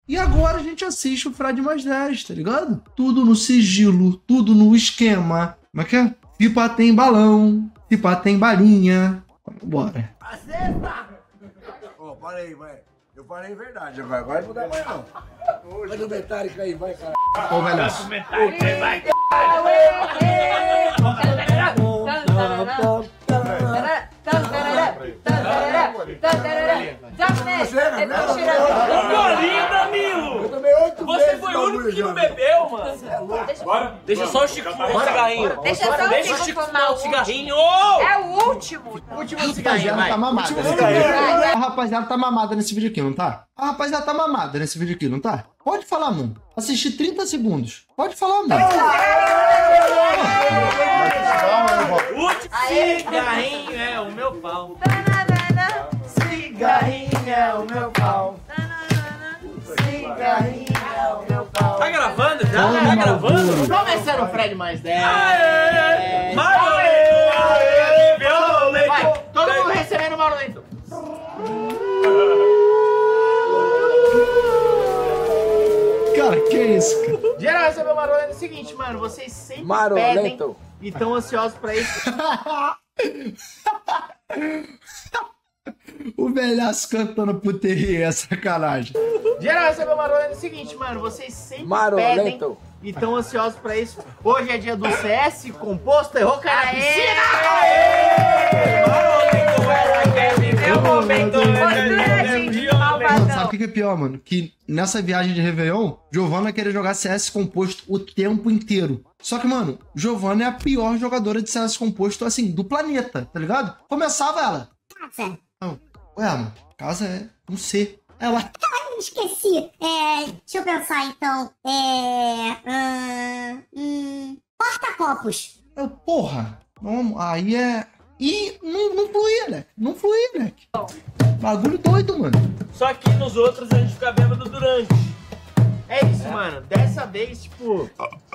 E agora a gente assiste o Fred mais 10, tá ligado? Tudo no sigilo, tudo no esquema. Como é que é? Se pá tem balão, se pá tem balinha. Bora. Acerta! Ô, parei, vai. Eu parei verdade agora. Agora não dá mais não. Vai do Metallica aí, vai, cara. Ô, velho. Vai. Golinho, Danilo! Eu tomei 8 Você vezes foi esse o único bagulho que não já, bebeu, mano. Bora. Deixa só o Chico fumar o cigarrinho. Deixa só o Deixa o Chico Chico fumar fumar o o cigarrinho. É o último. Último cigarrinho, vai. Tá mamada. Vai. A rapaziada tá mamada nesse vídeo aqui, não tá? A rapaziada tá mamada nesse vídeo aqui, não tá? Pode falar, mano. Assisti 30 segundos. Pode falar, mano. Último cigarrinho é o meu pau. Cigarrinho é o meu pau. Cigarrinho é o meu pau. Tá gravando já? Tá gravando? Começando o Fred mais 10. Aê! Violento! Vai, todo mundo recebendo o Mauro Lento. Cara, que isso, cara? Geral recebeu o Mauro Lento. É o seguinte, mano, vocês sempre Marolento. pedem e estão ansiosos pra isso. O velhaço cantando puteria é sacanagem. Geral recebeu o Mauro Lento. É o seguinte, mano, vocês sempre pedem Marolento. e estão ansiosos pra isso. Hoje é dia do CS, composto, errou, cai na piscina. Eu momento. Mano, sabe o que é pior, mano? Que nessa viagem de Réveillon, Giovanna vai querer jogar CS composto o tempo inteiro. Só que, mano, Giovanna é a pior jogadora de CS composto, assim, do planeta, tá ligado? Começava ela. Casa. Não, ué, mano, casa é um C. Ela. Esqueci. Deixa eu pensar então. Porta-copos. Eu, porra, não, aí é. E não fluía, né? Não fluía, né? Bagulho doido, mano. Só que nos outros a gente fica bêbado durante. É isso, mano. Dessa vez, tipo...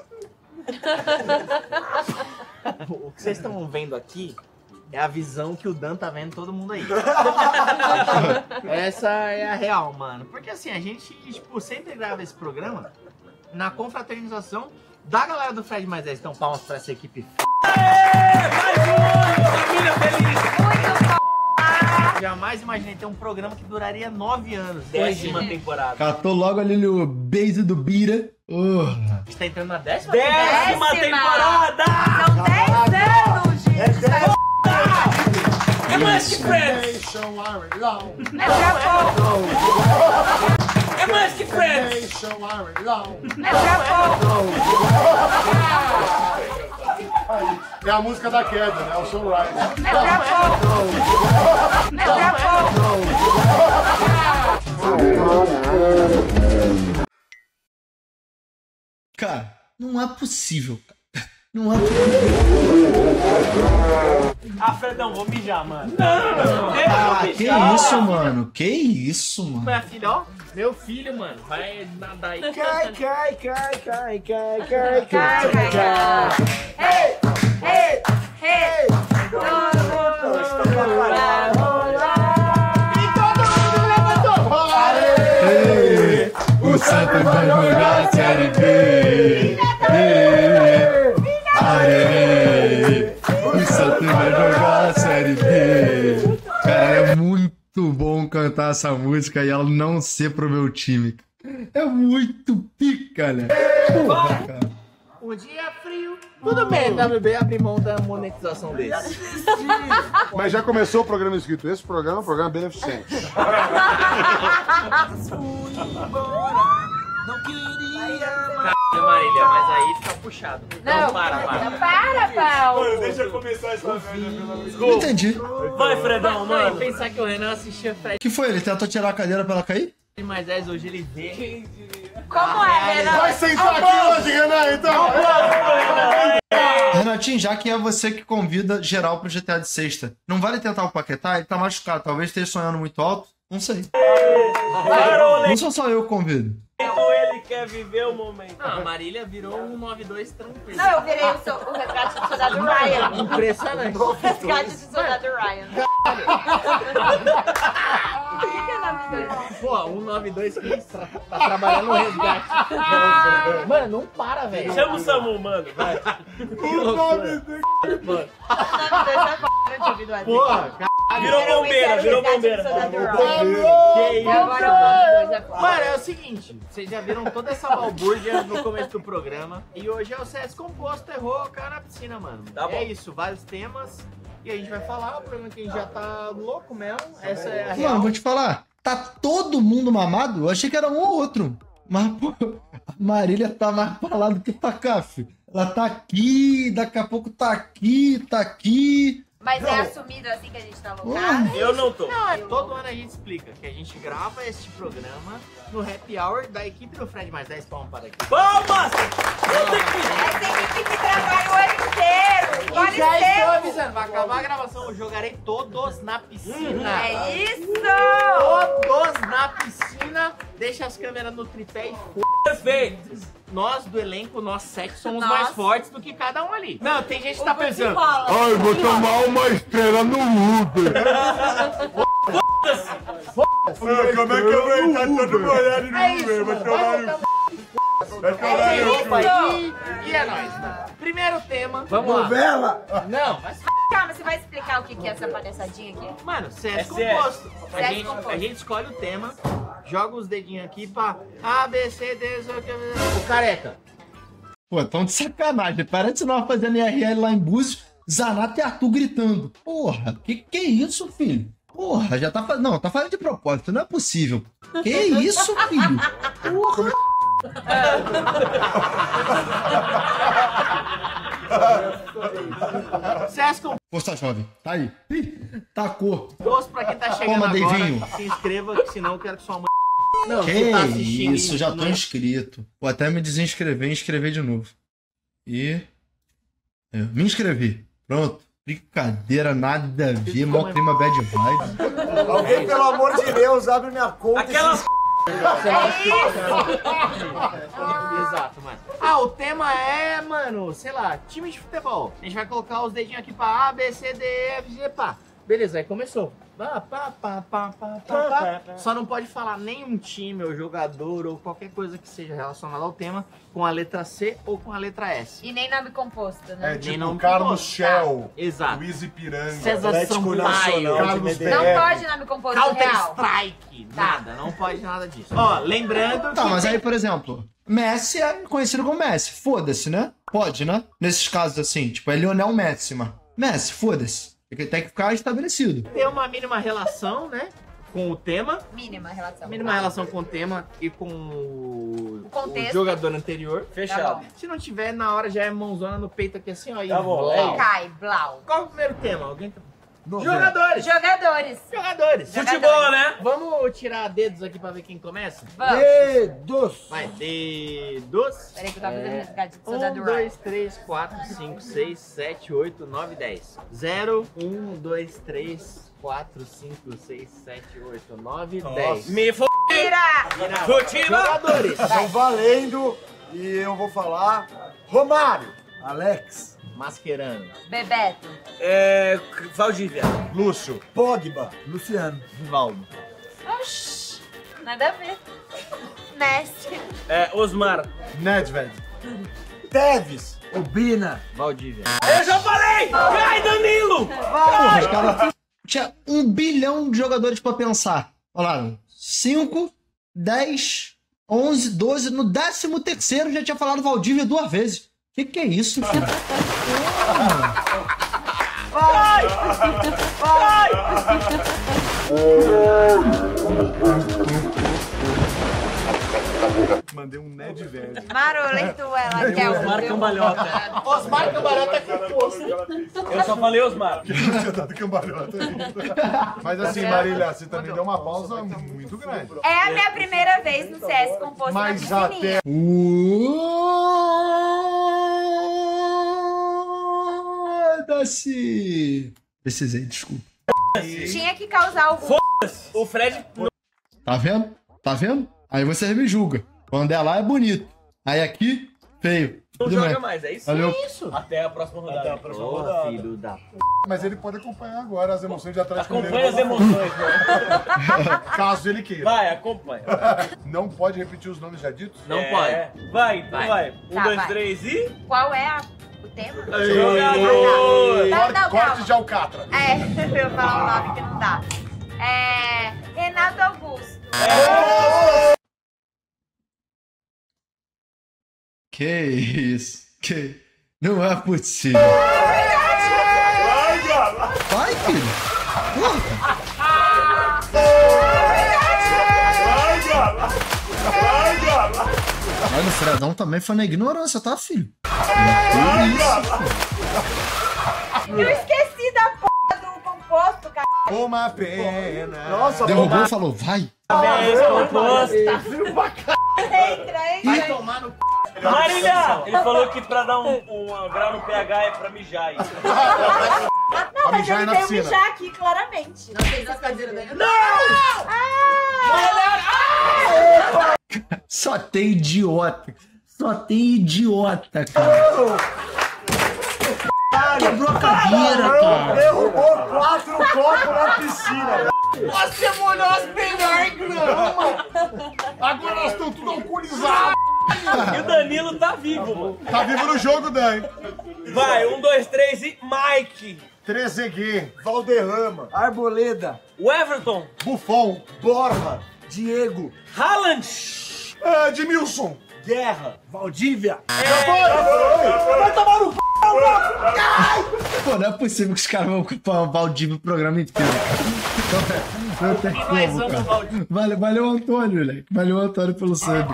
O que vocês estão vendo aqui é a visão que o Dan tá vendo todo mundo aí. Essa é a real, mano. Porque assim, a gente, tipo, sempre grava esse programa na confraternização da galera do Fred mais 10. Então, palmas pra essa equipe. Mais um ano, família feliz. Jamais imaginei ter um programa que duraria 9 anos. 10ª temporada. Catou logo ali no base do Bira. A gente tá entrando na 10ª 10ª temporada! São 10 anos, gente. É mais que Friends! É pra pouco. É mais que Friends! É pra pouco. É a música da queda, né? O Sunrise. É pra pouco. É pra pouco. Cara, não é possível, cara. Não é possível. Ah, Fredão, vou mijar, mano. Não, Ah, que isso, mano? Que isso, mano? Minha filha, ó. Meu filho, mano, vai nadar aí. Cai. Ei, ei, ei. Todo mundo vai rolar. E todo mundo levantou. O Santos vai jogar a Série B. O Santos vai jogar a Série B. Cara, é muito bom cantar essa música e ela não ser pro meu time. É muito pica, né? Porra, cara. Um dia frio. Tudo bem, WB abre mão da monetização desse. Mas já começou o programa escrito. Esse programa é um programa beneficente. Marília, mas aí fica puxado. Não, para, Paulo. Deixa eu começar essa merda. Não entendi. Vai, Fredão, Mano, mano. pensar que o Renan assistia Fred O que foi? Ele tentou tirar a cadeira pra ela cair? mais 10, hoje ele vê. Como é, Renan? Vai sentar aqui hoje, Renan, então! Renatinho, já que é você que convida geral pro GTA de sexta, não vale tentar o Paquetá? Ele tá machucado, talvez esteja sonhando muito alto. Não sei. Não sou só eu que convido. Ele quer viver o momento. Não, a Marília virou um 9-2 tranquilo. Não, eu virei o resgate do soldado Ryan. Impressionante. O resgate do soldado Ryan. Por que é 9-2? Pô, 192 que tá trabalhando no resgate. Mano, não para, velho. Chama o Samu, mano. Vai. Porra, Virou bombeira, virou bombeira. que isso? Agora Mano, é o seguinte, vocês já viram toda essa balbúrdia no começo do programa. E hoje é o CS Composto, errou, caiu na piscina, mano. Tá bom. É isso, vários temas. E a gente vai falar, o problema é que a gente já tá louco mesmo. Essa é a real. Mano, vou te falar. Tá todo mundo mamado? Eu achei que era um ou outro. Mas, pô, a Marília tá mais pra lá do que pra cá, filho. Ela tá aqui, daqui a pouco tá aqui, tá aqui. Mas é assumido assim que a gente tá loucado? Eu não tô. Não, todo ano a gente explica que a gente grava este programa no Happy Hour da equipe do Fred mais 10 palmas para aqui. Palmas! Essa equipe que trabalha o ano inteiro. E Pode já estou ser. avisando, vai acabar a gravação, eu jogarei todos na piscina. É isso! Todos na piscina, deixa as câmeras no tripé e Perfeito! nós do elenco, nós 7 somos Nós. mais fortes do que cada um ali. Não, tem gente que tá pensando. Ai, vou tomar uma estrela no Uber. Como é que eu vou entrar todo molhado no É isso, Uber? Vai mano, tomar vai vai tomar É no isso! E é nóis, mano. Primeiro tema, vamos lá. Novela? Não, mas Calma, você vai explicar o que é essa palhaçadinha aqui? mano, CS É composto. CS A composto. gente escolhe o tema, joga os dedinhos aqui pra A, B, C, D, o careca. Pô, tão de sacanagem. Parece que nós fazendo IRL lá em Búzios, Zanata e Arthur gritando. Porra, que é isso, filho? Porra, já tá fazendo... Não, tá fazendo de propósito, não é possível. Que isso, filho? Porra. CS composto Força jovem, tá aí. Ih, tacou. pra quem tá chegando Toma, agora, Deivinho. se inscreva, que senão eu quero que sua mãe... Não, Que você tá assistindo isso, já tô não é- inscrito. Vou até me desinscrever e inscrever de novo. E... me inscrevi. Pronto. Brincadeira, nada a ver. Mó clima bad vibes. Alguém, pelo amor de Deus, abre minha conta. Aquelas Exato, mano. Ah, o tema é, mano, sei lá, time de futebol. A gente vai colocar os dedinhos aqui pra A, B, C, D, E, F, G, pá. Beleza, aí começou. Só não pode falar nenhum time ou jogador ou qualquer coisa que seja relacionada ao tema com a letra C ou com a letra S. E nem nome composto, né? É Nem tipo nome Carlos composto. Shell, Exato. Luiz Ipiranga, César Atlético Sampaio, Nacional de Carlos Medellín. Não BR. pode nome composto Counter real. Strike, nada, não pode nada disso. Ó, lembrando Tá, que mas tem- aí, por exemplo, Messi é conhecido como Messi. Foda-se, né? Pode, né? Nesses casos assim, tipo, é Lionel Messi, mas Messi, foda-se. Tem que ficar estabelecido. tem uma mínima relação, né, com o tema. Mínima relação. Mínima relação com o tema e com o contexto. o jogador anterior. Tá fechado. bom. Se não tiver, na hora já é mãozona no peito aqui assim, ó. e Tá bom, blau. é isso. Cai, blau. Qual é o primeiro tema? Alguém tá... Novela. Jogadores! Jogadores. Jogadores! Futebol, né? Vamos tirar dedos aqui pra ver quem começa? Vamos. Dedos. Vai, dedos. Peraí que eu tava fazendo resgate de 1, soldado Ryan. 2, 3, 4, 5, 6, 7, 8, 9, 10. 0, 1, 2, 3, 4, 5, 6, 7, 8, 9, 10. Me f***. Tira! Futebol! Jogadores! Estão valendo e eu vou falar Romário, Alex, Mascherano. Bebeto. Valdívia. Lúcio, Pogba, Luciano, Rivaldo. Oxi. Nada a ver. Messi. Osmar. Nedved, Teves, Obina, Valdívia. Eu já falei! Cai, Danilo! Porra, os caras tinha 1 bilhão de jogadores pra pensar. Falaram 5, 10, 11, 12. No 13º já tinha falado Valdívia 2 vezes. Que é isso, filho? Vai! mandei um Nedved. Marolento, ela quer Osmar o Cambalhota. Osmar Cambalhota com força. Eu só falei Osmar. Você tá do cambalhota aí. Mas assim, Marília, você também deu uma pausa muito grande. É a minha primeira vez no CS composto Mas na até piscininha. Foda-se! Precisei, desculpa. Tinha que causar algum... O Fred. Tá vendo? Tá vendo? Aí você me julga. Quando é lá é bonito. Aí aqui, feio. Não Tudo joga bem. mais, é isso? Valeu. É isso. Até a próxima rodada. Até a próxima Ô, rodada. filho da... Mas ele pode acompanhar agora as emoções de Atlético Acompanha as Mineiro. emoções, mano. Caso ele queira. Vai, acompanha. Não pode repetir os nomes já ditos? Não É. pode. Vai, então Vai. vai. Um, Tá, dois, vai. três e... Qual é o tema? Jogador! Não, Corte calma. de Alcatra. É, eu ia falar um nome que não dá. Renato Augusto. Que isso? Que... Não é possível. Vai, filho. Olha, o Fredão também foi na ignorância, tá, filho? Que isso? Eu esqueci da porra do composto, cara. Uma pena. Nossa, Derrubou e falou, vai. Parabéns, composto. Entra. Tomar no c... Marília! Ele falou que pra dar um grau no pH é pra mijar aí. Não, mas mijar é ele na veio piscina. mijar aqui, claramente. Não fez as cadeiras daí. Só tem idiota. Só tem idiota, cara. Quebrou a cadeira, cara. derrubou 4 copos na piscina. Você molhou as melhores grama. Agora nós estamos tudo alcoolizados. E o Danilo tá vivo, mano. Tá vivo no jogo, Dan. Vai, 1, 2, 3 e Mike. Trezeguet, Valderrama, Arboleda, O Everton. Buffon, Borja, Diego, Haaland. Edmilson. Guerra, Valdívia. Vai tomar no c... Pô, não é possível que os caras vão ocupar o Valdívia o programa inteiro. Não tem mais como, um cara. do Valdívia. Valeu, Antônio, moleque. Valeu, Antônio, pelo sub.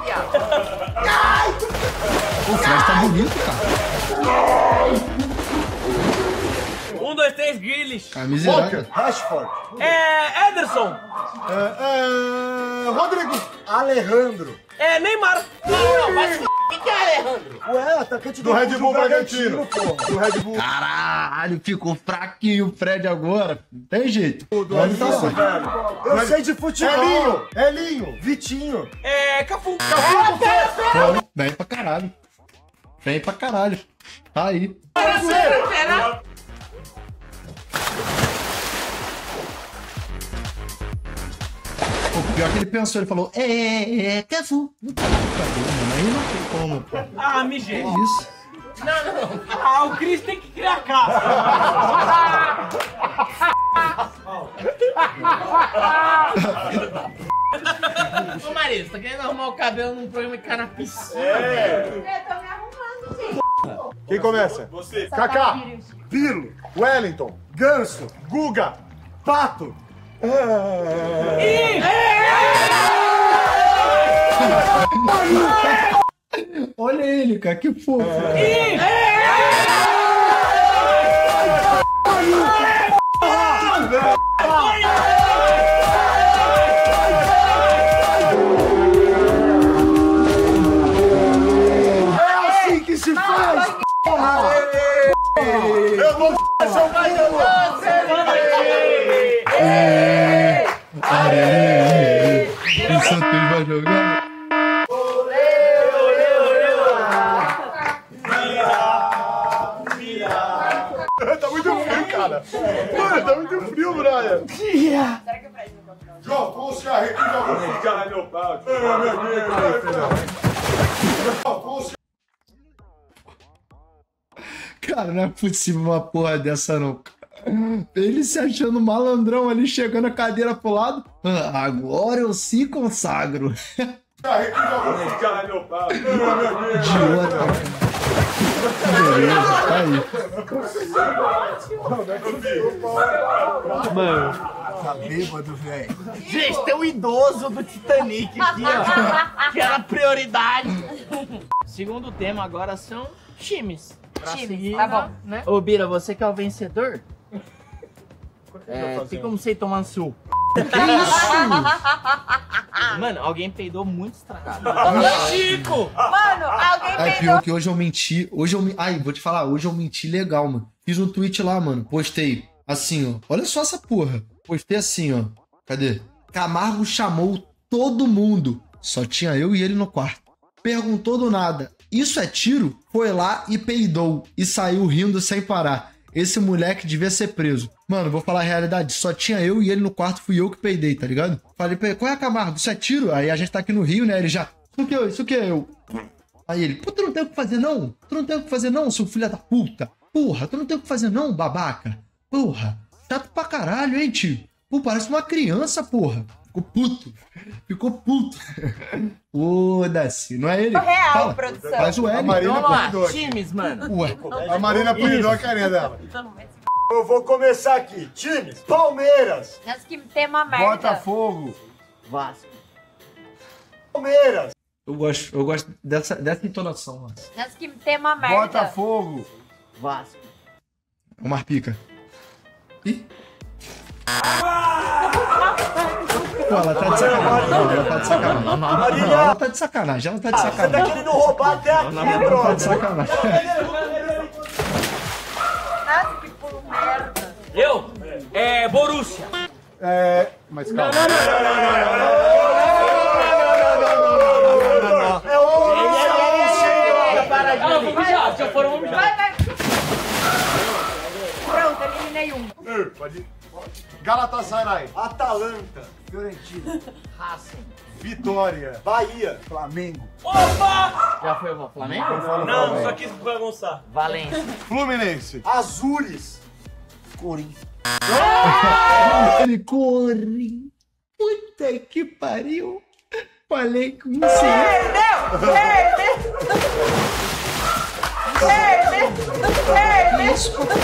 O Fred tá bonito, cara. 1, 2, 3, Grealish. Camisa Walker, irada. Rashford, Ederson. Rodrigo, Alejandro. Neymar. Não, vai se f... O que é, Alejandro? Ué, atacante do Red Bull Bragantino. porra. Do Red Bull. Caralho, ficou fraquinho o Fred agora. Não tem jeito. Olha Isso, só. velho. Eu sei de futebol. Elinho. Vitinho. Cafu. Pô, vem pra caralho. Vem pra caralho. Tá aí. O pior que ele pensou, ele falou, Cafu. Aí não tem como, pô. Ah, mijei. Que isso? Ah, o Cris tem que criar casa. Ô, Maria, você tá querendo arrumar o cabelo num programa que cai na piscina? Eu tô me arrumando, gente. Quem começa? Você. Kaká. Pirlo. Wellington. Ganso. Guga. Pato. Olha ele, cara, que fofo. É assim que se faz. Eu vou seu pai de O Santos vai jogar. Tá muito frio, cara. Mano, tá muito frio, Brian. Será que o Fred não tá João, com os carrinhos. Caralho, meu pau. Cara, não é possível uma porra dessa, não. Ele se achando malandrão ali, chegando a cadeira pro lado. Ah, agora eu se consagro. Caralho, meu pau. Idiota, cara. Beleza, tá aí. Tá bêbado, velho. Gente, tem um idoso do Titanic aqui, ó. Que era prioridade. Segundo tema agora são times. Pra Times, seguir, tá bom. né? Ô, Bira, você que é o vencedor? Tem como você ir tomar no seu. Que isso? Mano, alguém peidou muito estragado. Chico. Mano, alguém Ai, peidou. pior que hoje eu menti. Ai, vou te falar, hoje eu menti legal, mano. Fiz um tweet lá, mano. Postei assim, ó. Olha só essa porra. Postei assim, ó. Cadê? Camargo chamou todo mundo. Só tinha eu e ele no quarto. Perguntou do nada. Isso é tiro? Foi lá e peidou e saiu rindo sem parar. Esse moleque devia ser preso. Mano, vou falar a realidade. Só tinha eu e ele no quarto, fui eu que peidei, tá ligado? Falei pra ele, qual é, Camargo? Isso é tiro? Aí a gente tá aqui no Rio, né? Ele já, isso que é eu. Aí ele, pô, tu não tem o que fazer não? Tu não tem o que fazer não, seu filho da puta? Porra, tu não tem o que fazer não, babaca? Porra, chato pra caralho, hein, tio? Pô, parece uma criança, porra. Ficou puto. Ficou puto. Foda-se. Não é ele? Real, Fala. produção. Faz o L. A Marina Vamos lá, apelidou. times, mano. Ué. A Marina apelidou a carinha dela. Eu vou começar aqui. Times. Palmeiras. Nós que tem uma merda. Botafogo. Vasco. Palmeiras. Eu gosto dessa entonação, mano. Nós que tem uma merda. Botafogo. Vasco. O Marpica. Ih. Pô, ela tá de sacanagem. Não, ela tá de sacanagem. Não, ela tá de sacanagem. Ela tá de Você tá sacanagem. querendo roubar até aqui, Ela tá de brother. sacanagem. Nossa, que pulo merda. Eu? Borussia. Mas calma. É o Para de Vamos mijar. Já foram, vamos mijar. Vai. Pronto, eliminei um. Galatasaray. Atalanta. Fiorentina. Racing. Vitória. Bahia. Flamengo. Opa! Já foi o Flamengo? Não, só quis bagunçar. Valência. Fluminense. Azures. Corinthians. Ele corre. Puta que pariu. Falei com você. Perdeu. Isso, cara.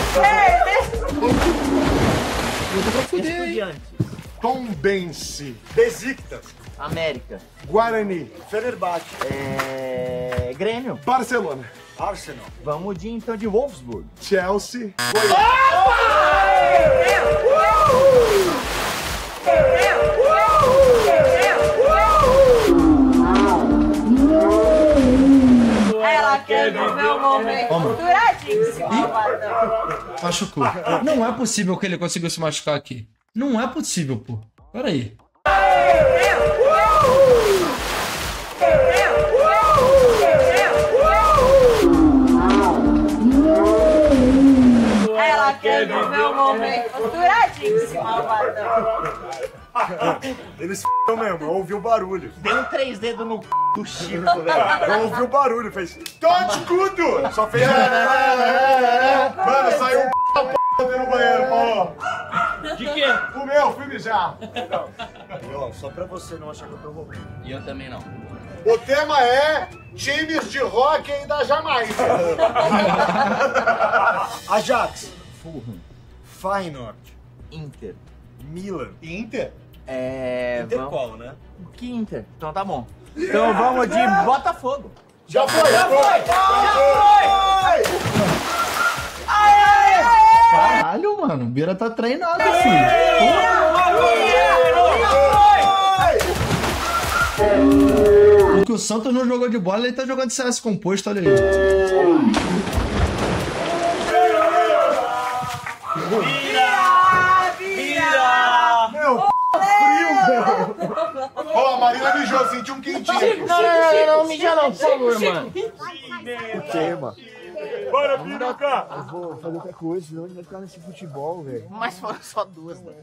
Eu tô pra fuder, hein? Estudiantes. Tombense. Besiktas. América. Guarani. Fenerbahçe. Grêmio. Barcelona. Arsenal. Vamos então de Wolfsburg. Chelsea. Ela quer viver o momento. Duradíssimo. Machucou. Não é possível que ele conseguiu se machucar aqui. Não é possível, pô. Pera aí. Ela quer viver o momento. Duradíssimo, malvadão. Ele se f***ou mesmo, eu ouvi o barulho. Deu um 3 dedos no c do Chico, velho. Eu ouvi o barulho, fez. Tote escudo! Só fez. Mano, saiu um no banheiro, Paulo. De quê? O meu, fui mijar. E ó, só pra você não achar que eu tô roubando. E eu também não. O tema é times de hóquei da Jamaica. Ajax. Fulham. Feyenoord. Inter. Milan. Inter? Vamos... qual, né? Que Inter? Então tá bom. Então vamos de Botafogo. Já foi! Caralho, mano. O Bira tá treinado, filho. O que o Santos não jogou de bola, ele tá jogando de CS composto, olha aí. Meu, Ó, a Marina mijou, sentiu um quentinho. Não, mija não, por favor, mano. bora, piroca! Eu vou fazer outra coisa, senão a gente vai ficar nesse futebol, velho. Mas foram só duas, né?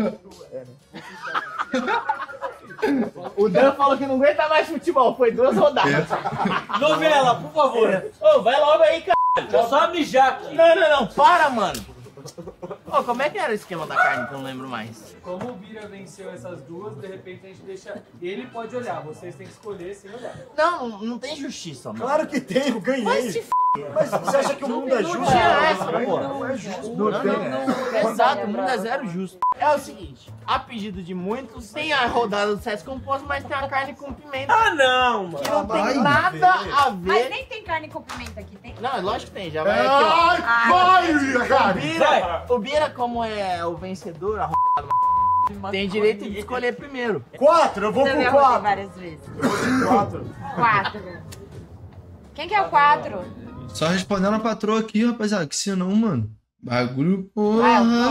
O Dan falou que não aguenta mais futebol, foi 2 rodadas. Novela, por favor. Ô, vai logo aí, cara. É só mijar aqui. Não, para, mano. Ô, como é que era o esquema da carne que eu não lembro mais? Como o Bira venceu essas duas, de repente a gente deixa. Ele pode olhar, vocês têm que escolher sem olhar. Não tem justiça, mano. Claro que tem, eu ganhei. Mas você acha que o mundo é justo? Não tinha essa, pô. Não é justo. Não. Exato, o mundo é zero justo. É o seguinte, a pedido de muitos, tem a rodada do CS composto, mas tem a carne com pimenta. Ah, não, mano. Que não tem nada a Mas ver. nem tem carne com pimenta aqui, tem? Não, lógico que tem, já vai aqui, ó. Vai, cara! O Bira, como é o vencedor, a tem direito de escolher primeiro. 4, eu vou Também pro rodei 4. várias vezes. 4. 4. Quem que é o 4? Só respondendo a patroa aqui, rapaziada, que senão, mano. Bagulho, porra.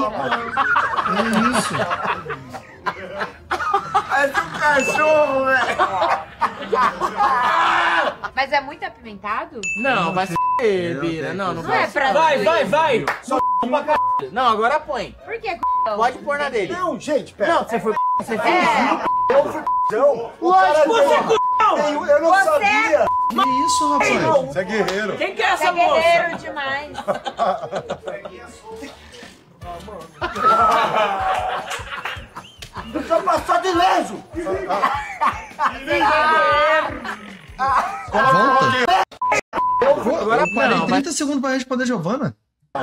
É isso. É do cachorro, velho. Mas é muito apimentado? Não, vai ser Bira. Não Não é pra Vai! Só pra caralho. Não, agora põe. Por que Pode pôr na dele. Não, gente, pera. Não, você foi você fez. Eu fui c******. Lógico, você é Eu não sabia. Que isso, rapaz? Você é guerreiro. Quem que é Você essa é moça? guerreiro demais. Deixa eu passar de leso. Volta. Agora Eu parei não, 30 segundos pra responder Giovana.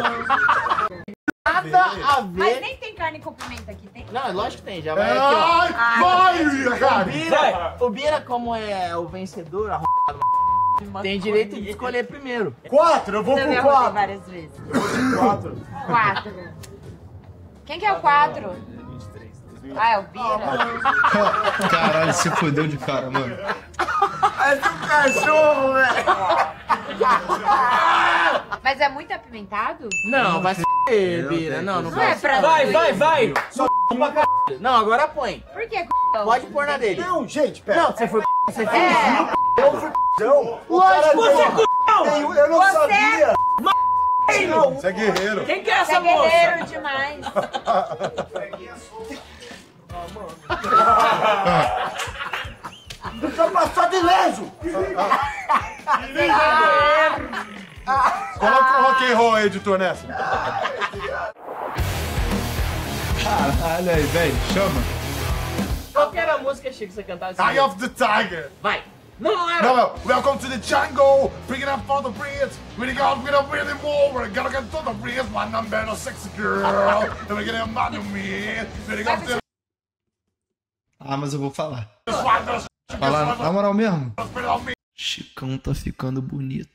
nada a Mas ver. nem tem carne com pimenta aqui, tem? Não, lógico que tem, já vai aqui, ó. Ai, vai, cara. O Bira, como é o vencedor, tem direito de escolher primeiro. 4, eu vou Você pro já 4. várias vezes. 4. 4. Quem que é o 4? Ah, é o Bira? Caralho, se fodeu de cara, mano. É do cachorro, velho. Mas é muito apimentado? Não, vai ser Bira. Não Não é pra Vai! Só pra caralho. Não, agora põe. Por que Pode pôr na dele. Não, gente, pera. Não, você foi você fez. Eu fui c******. O cara eu não sabia. Você é guerreiro. Quem que é Você essa é moça? guerreiro demais. Deixa eu passar de leso. Coloca o rock and roll, editor, nessa. Caralho aí, velho. Chama. Qual que era a música, Chico, que você cantava assim? Eye of the Tiger. Vai. Não era. No. Welcome to the jungle. Bring it up for the breeze. Really got really more. We're gonna get to the breeze. One number no sexy girl. And we're gonna mad on me. Really got to Ah, mas eu vou falar. Falar na moral mesmo? Chicão tá ficando bonito.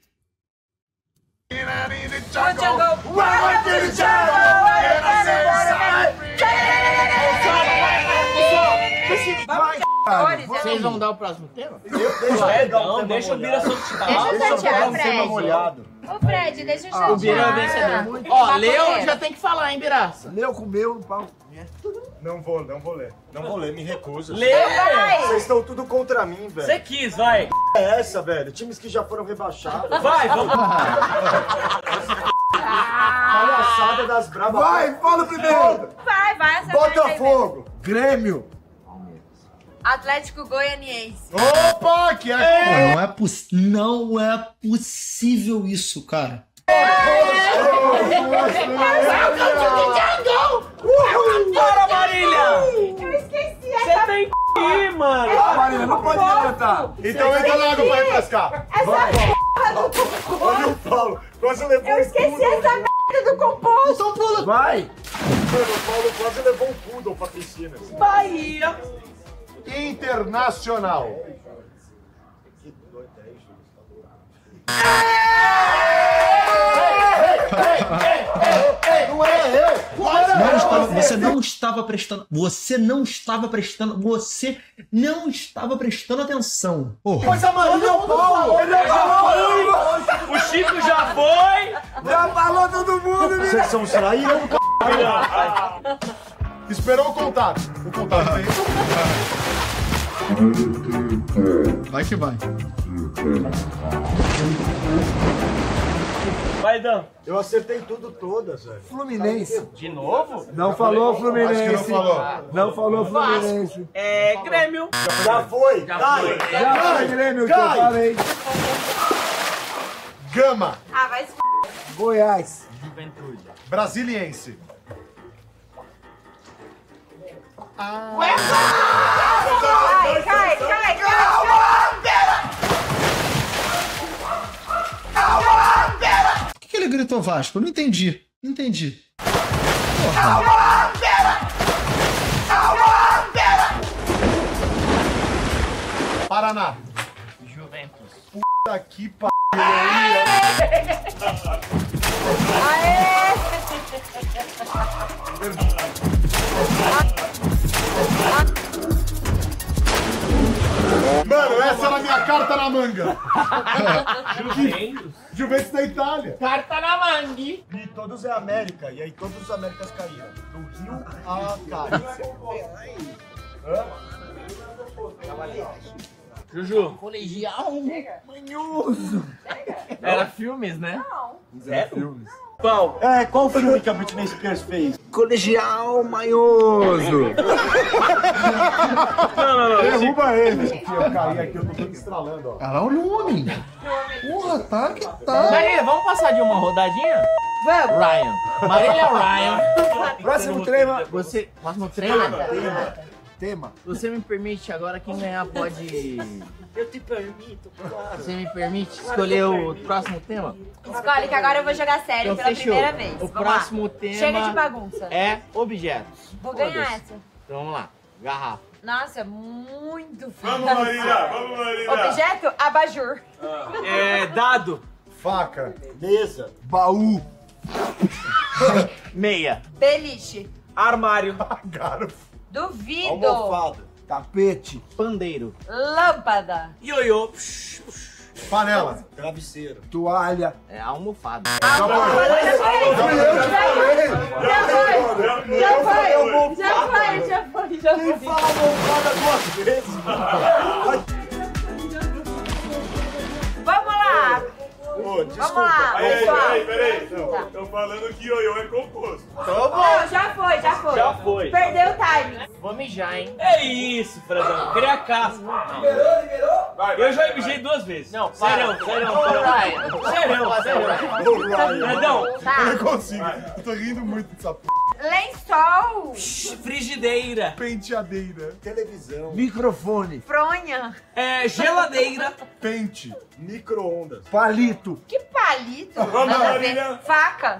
Vocês vão dar o próximo tema? Não, deixa o Bira sortear. Deixa eu sortear, Um tema Fred. molhado. Ô, Fred, deixa eu O Bira é o sortear. vencedor. Ó, Leo já tem que falar, hein, Biraça? Leu com o meu pau. Não vou ler. Não vou ler, me recuso. Lê! Vocês estão tudo contra mim, velho. Você quis, vai! É essa, velho. Times que já foram rebaixados. Vai, vamos! Palhaçada das bravas. Vai, fala primeiro. Vai, essa Botafogo. Grêmio. Atlético Goianiense. Opa, que é? Pô, não é possível isso, cara. Para, Marília! Eu esqueci Você tem que ir, mano! Marília, não pode levantar. Então entra na água pra refrescar. Olha o Paulo. Quase levou Eu esqueci essa merda do composto. Então pula. Vai. Mano, o Paulo quase levou um poodle pra piscina. Bahia! Internacional. Não era eu. Você não estava prestando atenção. Porra. Mas a Marília é o Paulo. Ele é o Paulo. O Chico já foi! Já falou todo mundo. Vocês são traíram. Esperou o contato. O contato veio. Vai que vai. Vai, Dan. Eu acertei tudo todas, velho. Fluminense. De novo? Não falou Fluminense. Acho que não falou. Não falou Fluminense. É Grêmio. Já foi. foi. Já foi, Grêmio, que eu falei. Gama. Ah, vai se Goiás. Juventude. Brasiliense. Cai. Por que ele gritou Vasco? Eu não entendi. Não entendi. Paraná. Juventus. Puta que pariu. Mano, essa era a minha carta na manga. Juventus da Itália. Carta na mangue. E todos é América. E aí todos os Américas caíram. Do Rio a Carícia. Juju. Colegial manhoso. Era filmes, né? Filmes. Qual? Qual filme que a Britney Spears fez? Colegial manhoso. Não. Derruba ele. Eu caí aqui, eu tô todo estralando, ó. Olha lá o homem. Porra, tá que tá. Marília, vamos passar de uma rodadinha? Vamos. Ryan. Marília Ryan. Próximo tema. Você. Próximo treino? Tema. Você me permite agora, quem ganhar pode. Eu te permito, claro. Você me permite escolher o próximo tema? Escolhe que agora eu vou jogar sério Então, pela fechou. primeira vez. O Vamos próximo lá. tema Chega de bagunça. é objetos. Vou ganhar Foda-se. essa. Então vamos lá. Garrafa. Nossa, muito fácil. Vamos, Marília. Objeto, abajur. Dado. Faca. Mesa. Baú. Meia. Beliche. Armário. Garfo. Duvido. Almofada. Tapete. Pandeiro. Lâmpada. Ioiô. Panela. Travesseiro. Toalha. É almofada. Já foi. Fala almofada 2 vezes. Vamos lá. Ô, Vamos lá. pessoal. Peraí. Tá. Tô falando que ioiô é composto. Não, já foi. Já foi. Perdeu o time. Vou mijar, hein? É isso, Fredão. Cria casca. Liberou? Eu já mijei 2 vezes. Não, Sério. Fredão. Tá. Eu não consigo. Eu tô rindo muito dessa p... Lençol. Frigideira. penteadeira. Televisão. Microfone. Fronha. Geladeira. Pente. Micro-ondas. Palito. Que palito. Nada a ver. Faca.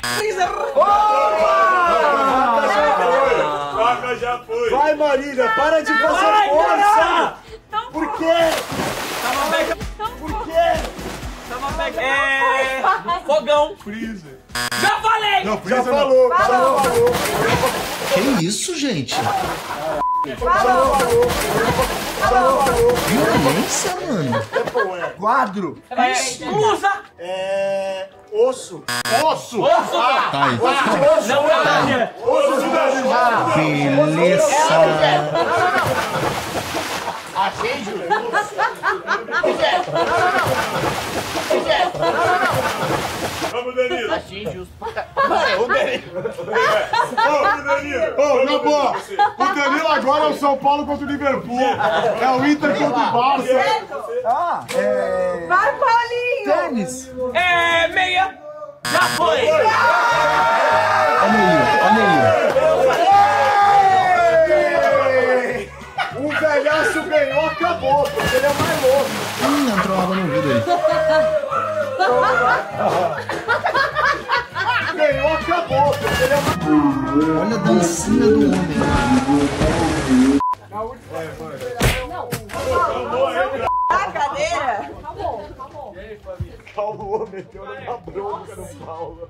Faca já foi. Vai, Marília, para de fazer força! Então, Por quê? Por quê? Fogão. Freezer. Já falei. Não, Já freezer não. falou, já falou. Que isso, gente? falou. Violência, mano. Quadro. Usa. Osso. Osso. Tá aí. Não é. Beleza. Achei, Júlio. Vamos, Danilo. Achei injusto. Vamos, Danilo. Ô, na boa, o Danilo agora é o São Paulo contra o Liverpool. É o Inter contra o Barça. Vai, Paulinho. Tênis. Meia. Já foi. O velhaço ganhou, acabou, porque ele é mais louco. Entrou água no ouvido aí. Ganhou, acabou, porque ele é mais Olha a dancinha do homem. A cadeira. calmo, meteu uma bronca no Paulo.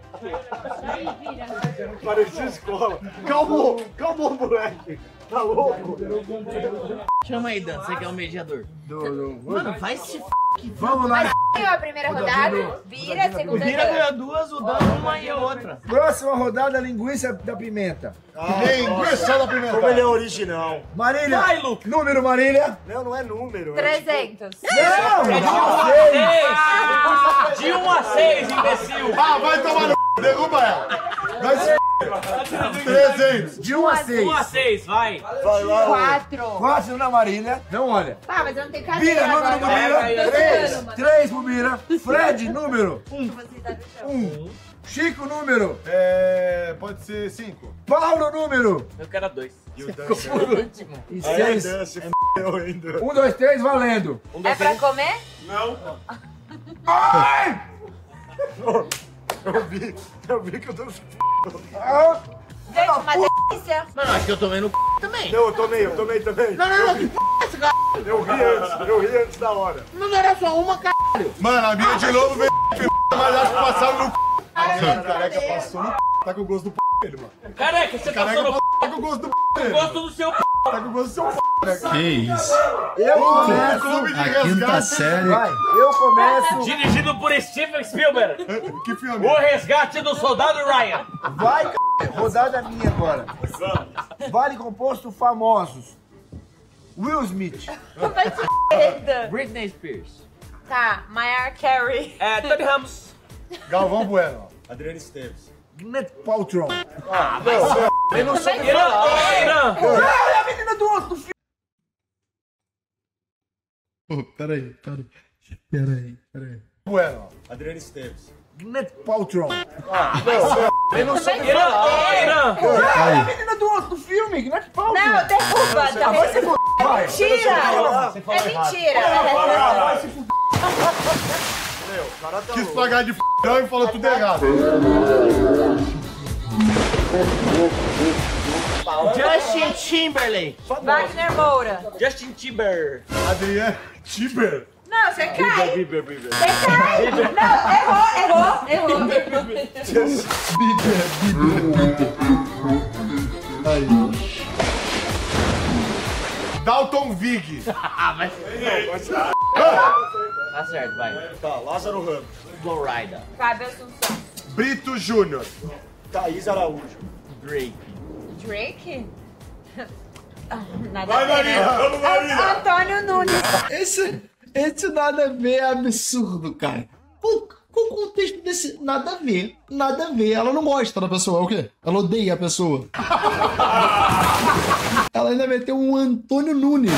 Parecia escola. Calmou, moleque. Tá louco? Chama aí, Dan, você que é o mediador. Mano, vai se f***. Vamos lá. A primeira rodada, vira, a segunda Vira ganhou duas, o Dan uma e a outra. Próxima rodada, linguiça da pimenta. Linguiça da pimenta. Como ele é original. Marília. Vai, Luke. Número, Marília. Não é número. 300. Não! De 1 a 6, imbecil. Ah, vai tomar no c... Derruba ela. Vai se f... 300. De 1 a 6. 1 a 6, vai. Vai lá, 4. 4 na Marília. Não olha. Tá, mas eu não tenho Bira, cadeira número do agora. Bira. 3. 3 pro Bira. Fred, número. Você tá no chão. 1. Chico, número. Pode ser 5. Paulo, número. Eu quero 2. E o Dance. Por último. E Aí a 6. Dance f***eu ainda. 1, 2, 3, valendo. É pra comer? Não. Ai! Eu vi que eu tô... Ah! Gente, uma delícia. Mano, acho que eu tomei no c... também. Não, eu tomei também. Não, que p*** é essa, cara? Eu ri antes da hora. Não era só uma, cara. Mano, a minha de novo veio mas acho que passaram no c... Careca passou no c... Tá com o gosto do p... dele, mano. Careca, você Careca passou no tá com o gosto do p... dele. gosto do seu p. Tá com o gosto do seu p... Que isso? Eu Clube começo. de A quinta resgate. série. Vai, eu começo. Dirigido por Steven Spielberg. Que filme? O Resgate do Soldado Ryan. Vai, c... rodada minha agora. Vale composto famosos. Will Smith. Vai te Britney Spears. Tá, Mariah Carey. Tony Ramos. Galvão Bueno. Adriano Esteves. Gwyneth Paltrow. Eu não sei Irã. É a menina do outro filme. Pô, peraí. Bueno. Adriano Esteves. Gwyneth Paltrow. Eu não sei Irã. É a menina do outro filme, Gwyneth Paltrow. Não, derruba. É mentira. É mentira. Quis pagar de f***ão e falou tudo errado. Justin Timberlake. Wagner Moura. Justin Timber. Adriano Tiber. Não, você cai. Você cai. Não, errou. Dalton Vig. Tá certo, vai. Tá, Lázaro Ramos. Florida. Fábio Assunção. Brito Júnior. Thaís Araújo. Drake. Drake? Nada a ver, né? Antônio Nunes. Esse nada a ver é absurdo, cara. Qual o contexto desse nada a ver? Nada a ver. Ela não gosta da pessoa, é o quê? Ela odeia a pessoa. Ela ainda meteu um Antônio Nunes.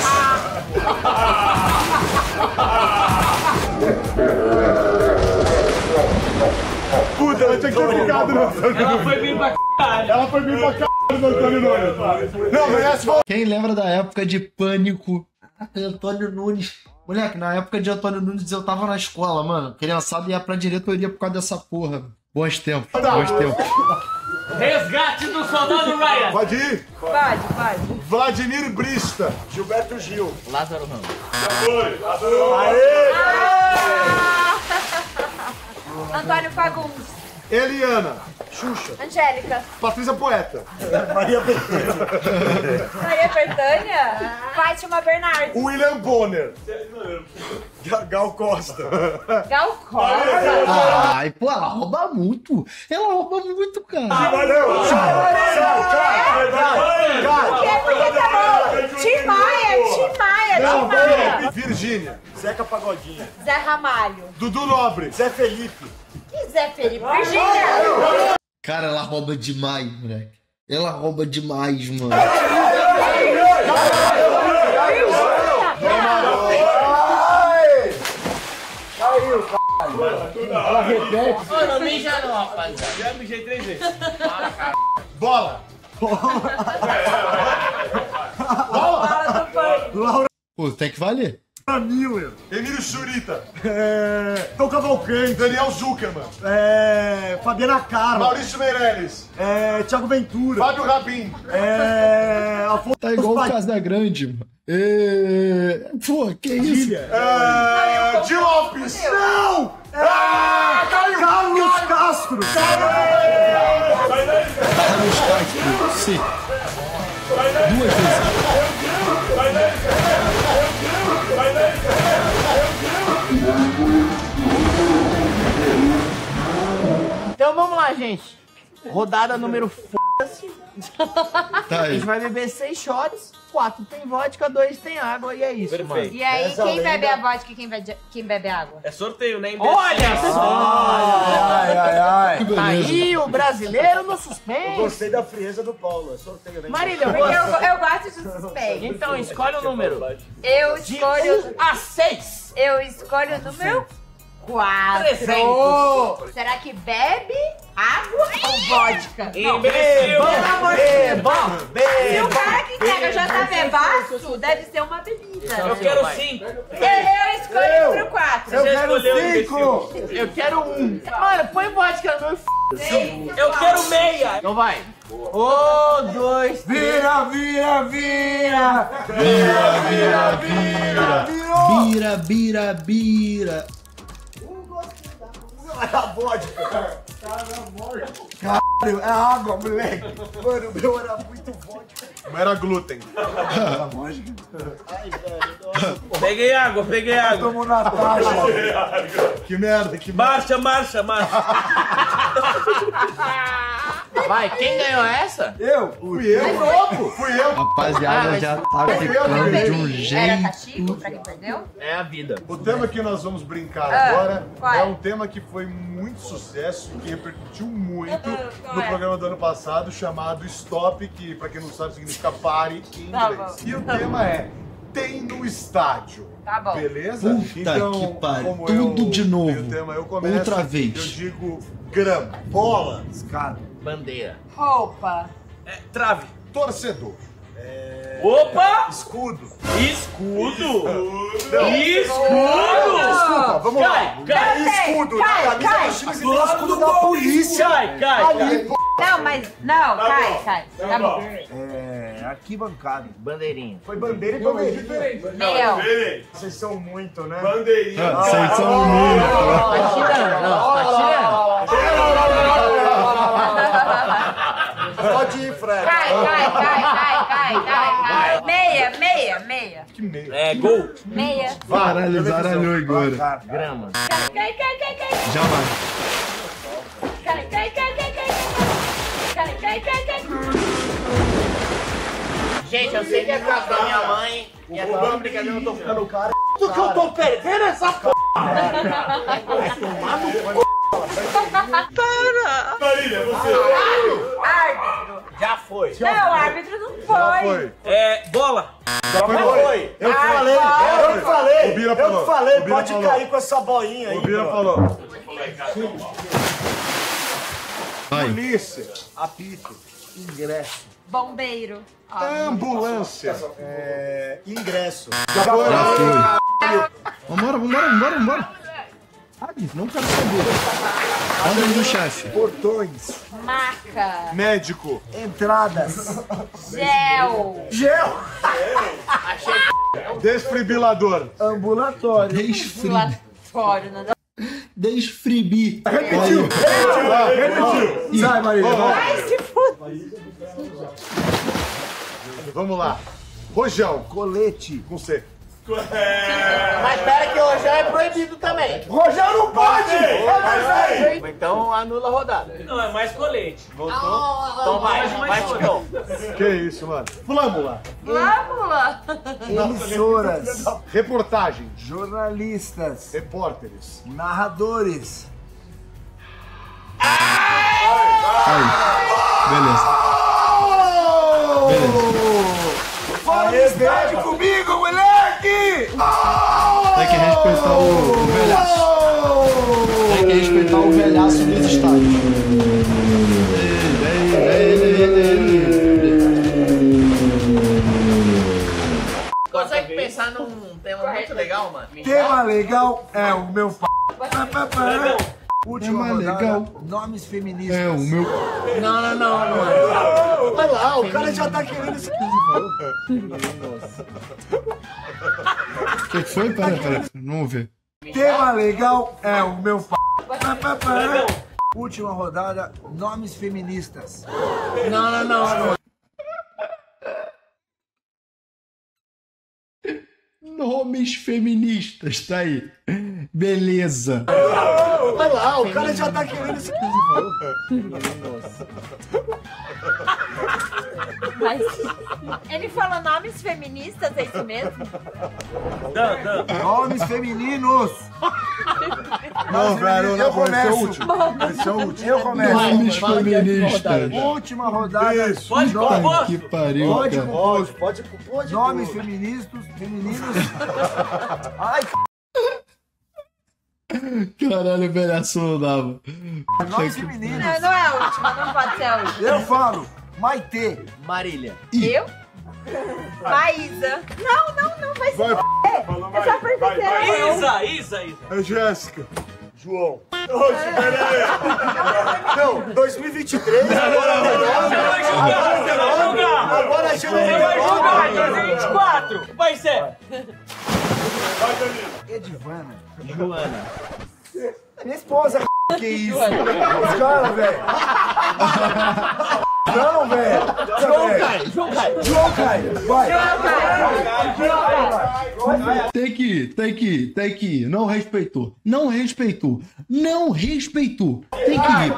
Puta, ela tinha que ter ficado no Antônio Nunes. Ela foi bem pra caralho. Ela foi bem pra caralho no Antônio Nunes. Não, mas essa foi... Quem lembra da época de Pânico? Antônio Nunes. Moleque, na época de Antônio Nunes eu tava na escola, mano. Criançada ia pra diretoria por causa dessa porra. Bons tempos, bons tempos. Resgate do soldado Ryan. Pode ir. Pode. Vladimir Brista. Gilberto Gil. Lázaro Ramos. Antônio Fagundes. Eliana. Xuxa. Angélica. Patrícia Poeta. Maria Bethânia. Maria Bethânia. Fátima Bernardes. William Bonner. Gal Costa. Gal Costa. Ai, pô, ela rouba muito. Ela rouba muito, cara. Valeu. Por quê? Porque tá bom. Tim Maia. Virgínia. Zeca Pagodinho. Zé Ramalho. Dudu Nobre. Zé Felipe. E Zé Felipe. Virgínia. Cara, ela rouba demais, moleque. Ela rouba demais, mano. Caiu, caralho. Ela repete. Ô, não mija não, rapaziada. Já mijei 3 vezes. Bola. Laura Pô, tem que valer. Miller. Emílio Surita. Tom Cavalcante. Daniel Zuckerman. Fabiana Carla. Maurício Meirelles. Thiago Ventura. Fábio Rabin. Afonso Tá igual o Casagrande, mano. Pô, que isso? Di Lopes. Não! Carlos Castro. Carlos Castro. Sim. 2 vezes. Então vamos lá, gente. Rodada número f***. Tá A aí. gente vai beber 6 shots, 4 tem vodka, 2 tem água e é isso, Perfeito. mano. E aí, Essa quem lenda- bebe a vodka e quem bebe água? É sorteio, né? Olha só! Ai. Que Tá beleza. aí o brasileiro no suspense. Gostei da frieza do Paulo. É sorteio, né? Marília, Porque eu gosto de suspeito. então escolhe o número. Eu De escolho. 1 a 6. Eu escolho o número 4. 300. Será que bebe água ou vodka? Imbecil. Pelo amor de Deus. Se o cara que entrega JV Basso, deve ser uma bebida. Eu quero 5. Eu escolho o número 4. Eu Já quero escolheu, 5! Eu quero 1. Mano, põe vodka no meu f***. Eu quero meia. Então vai. 1, 2, 3. Vira! Bira. É a vodka! Caralho, é água, moleque! Mano, o meu era muito vodka. Não era glúten. Ai, velho, nossa. Peguei água. Tomou na taxa. Que merda, Marcha. Vai, Vai, quem ganhou essa? Eu. Fui eu. É louco. Fui eu. Rapaziada, já tá ficando de um Era jeito. castigo pra quem perdeu? É a vida. O tema que nós vamos brincar Ah, agora qual é? é um tema que foi muito sucesso e que repercutiu muito Qual no é? programa do ano passado, chamado Stop, que pra quem não sabe significa pare em Tá inglês. bom. E o tema é Tem no Estádio. Tá bom. Beleza? Puta que pariu. como Tudo eu de novo. tenho o tema, eu começo, Outra vez. Eu digo grama, bola, Escada. Bandeira. Roupa. Trave. torcedor. Opa! Escudo. Escudo! Não. Escudo! Desculpa, vamos lá. Cai! Escudo. Cai, Na camisa cai. do time você tem escudo da polícia. Cai! Ali, pô. Não, mas. Não, cai. Tá bom. Arquibancada. Bandeirinha. Foi bandeira e bandeirinha. Meu. Vocês são muito, né? Bandeirinha. Vocês são muito. Tá tirando, não, tá Pode ir, Fred. Cai. Meia. Que meio. É, gol! Meia. Caralho, zaralhou agora. tirando. Grama. Cai. Já vai. Cai. Gente, eu sei que é por causa da minha mãe e essa brincadeira eu tô ficando cara. Do que eu tô perdendo essa p***. Marília, você. Árbitro. Já foi. Não, o árbitro não foi. Foi. É, bola! Já foi. Eu Ai, falei, vai. eu falei. O Bira falou. Eu falei, O Bira pode falou. cair com essa boinha aí. O Bira bro. falou. Vai. Polícia. Apito. Ingresso. Bombeiro. Ambulância. Ingresso. Já foi. Já foi. Vambora. Sabe? Não quero saber. Ordem do chefe. Portões. Maca. Médico. Entradas. Gel. Gel. Desfibrilador. Ambulatório. Relatório. Nada. Desfribi. Repetiu. Sai, Marília. Vai. Ai, se fuder. Vamos lá. Rojão. Colete. Com C. Mas pera que hoje é proibido também. Rogério não pode. Então anula a rodada. Não, é mais colete. Então vai então. Que isso, mano? Flâmula. Flâmula. Emissoras. Reportagem. Jornalistas. Repórteres. Narradores. Aí. Beleza. Fala no estádio comigo, moleque! Tem que respeitar o velhaço. Tem que respeitar o velhaço dos estádios. Consegue pensar num tema muito legal, mano? Tema legal é o meu p. Última Tema rodada, legal. nomes feministas. É, o meu. Não, mano. Olha lá, o cara já tá querendo esse. O que foi? Pera. Não ouvi. Tema legal é o meu p. Última rodada, nomes feministas. Não. Nomes feministas, tá aí. Beleza. Olha lá, o cara já tá querendo esse. Mas ele falou nomes feministas, é isso mesmo? Nomes femininos. Não, velho, Eu não, esse é o começo. último. Esse é o último. Eu começo. Nomes feministas. Última rodada. Isso. Pode, Puta posso? que pariu, Pode, cara. pode. Nomes femininos. Ai, Caralho, o velhaço não dava. nomes femininos. Não é a última, não pode ser a última. Eu falo, Maitê. Marília. Eu? Maísa. Não vai ser. É só porque você é. Isa! É Jéssica. João. Não, 2023, agora Agora a gente Vai jogar em 2024! Vai ser! Edivana. Joana. Minha esposa, que isso? Os caras, velho. Não, velho. João Caio. Vai. Tem que ir. Não respeitou. Tem que ir.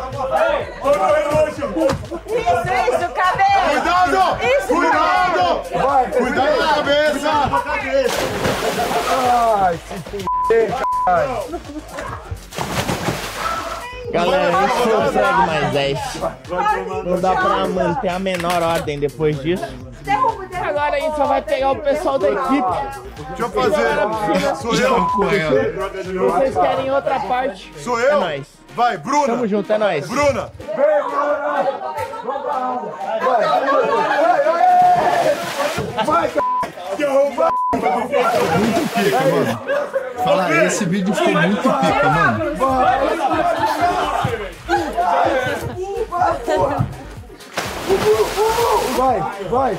Isso, cabelo. Cuidado! Vai. Cuidado com a cabeça! Ai, se fuder, caralho. Galera, esse foi o Fred mais 10. Não dá pra manter a menor ordem depois disso. Agora a gente só vai pegar o pessoal da equipe. Deixa eu fazer. Sou eu. Vocês querem outra parte? Sou É eu. nóis. Vai, Bruna. Tamo junto, é nóis. Bruna. Vai, Muito pica, mano. Fala, esse vídeo ficou muito pica, mano. Vai.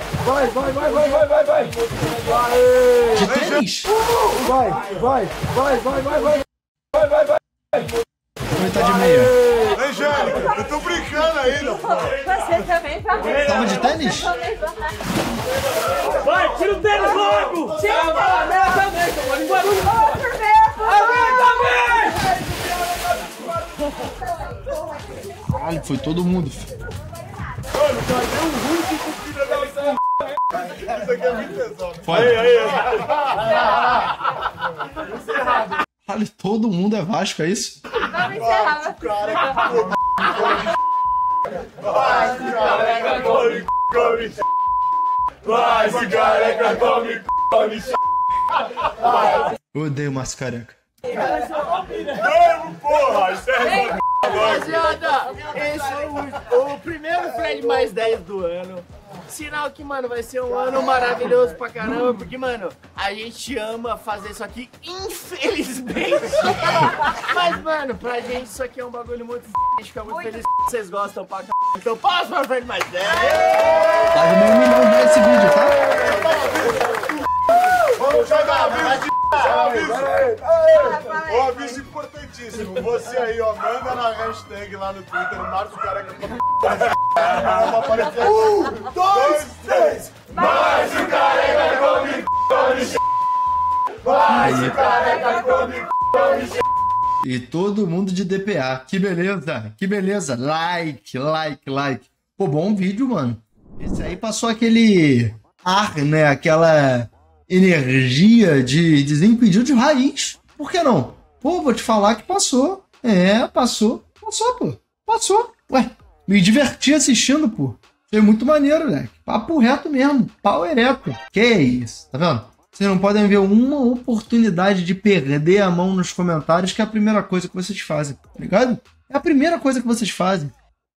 De tênis? Vai. Ele tá de meia. Angélica, eu tô brincando ainda, pô. Você também vai. Tava de tênis? Vai, tira o tênis logo! Tira o tênis. Caralho, foi todo mundo, filho. Mano, cadê o Hulk com o filho da Isso aqui é muito pesado. Caralho, todo mundo é Vasco, é isso? Vamos encerrar. Vai, esse careca come. Vai, esse careca come. Eu odeio Márcio Careca. Vamos, porra. Isso é Rapaziada, esse foi o primeiro Fred mais 10 do ano. Sinal que, mano, vai ser um ano maravilhoso pra caramba, porque, mano, a gente ama fazer isso aqui, infelizmente. Mas, mano, pra gente isso aqui é um bagulho muito f***, a gente fica muito feliz que vocês gostam pra caramba. Então, palmas para o Fred mais 10. Tá de 1 milhão já esse vídeo, tá? Vamos jogar aviso. Um aviso importantíssimo. Você aí, ó, manda na hashtag lá no Twitter, Márcio Careca. Vai aparecer. 1, 2, 3. Márcio Careca come. Márcio Careca come. E todo mundo de DPA. Que beleza. Like. Pô, bom vídeo, mano. Esse aí passou aquele ar, né? Aquela energia de Desimpedido de raiz. Por que não? Pô, vou te falar que passou. Passou, pô. Passou. Ué, me diverti assistindo, pô. Foi muito maneiro, moleque. Papo reto mesmo. Pau ereto. Que isso, tá vendo? Vocês não podem ver uma oportunidade de perder a mão nos comentários, que é a primeira coisa que vocês fazem, tá ligado? É a primeira coisa que vocês fazem.